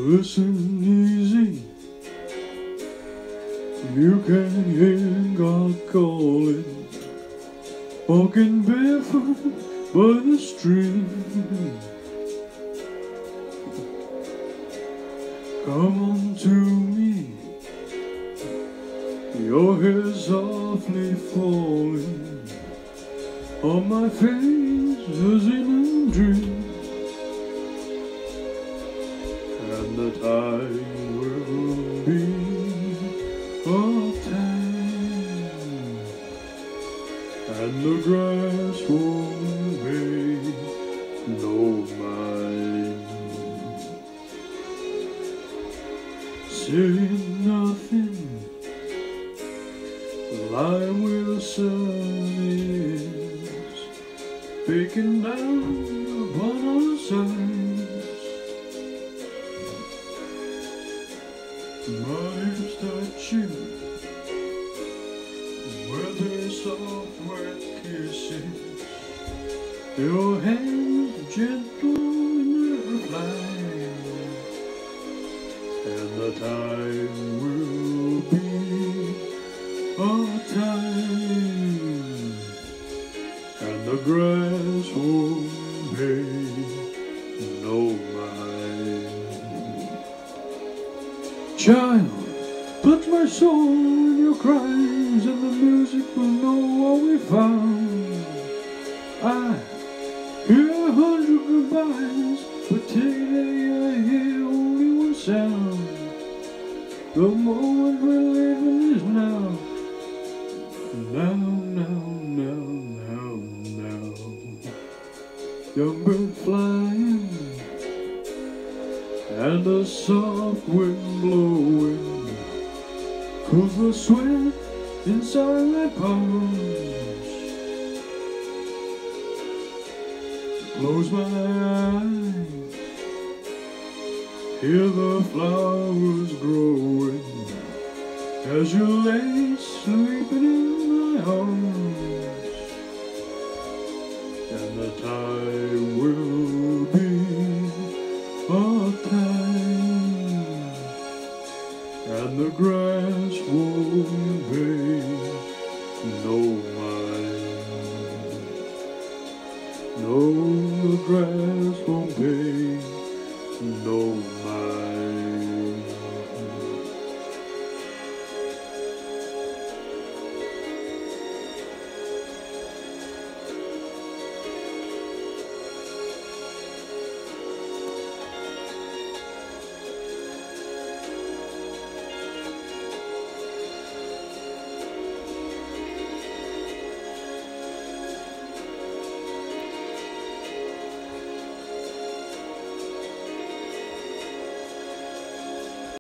Listen easy, you can hear God calling, walking barefoot by the stream. Come unto me, your hair softly falling on my face as in a dream. And the time will be our time, and the grass won't make no mine. Say nothing, lie where the sun is, baking down upon our sides. My lips touch you, with their soft wet kisses, your hands gentle in their flight, and the time will be our time, and the grass won't make no mine. Child, touch my soul in your cries, and the music will know what we found. I hear 100 goodbyes, but today I hear only one sound. The moment we're living is now. Now, now, now, now, now. Young bird flying, and the soft wind blowing cools the sweat inside my palms. Close my eyes, hear the flowers growing as you lay sleeping in my arms. And the time will be our time, and the grass won't make no mine. No, the grass won't make no mine.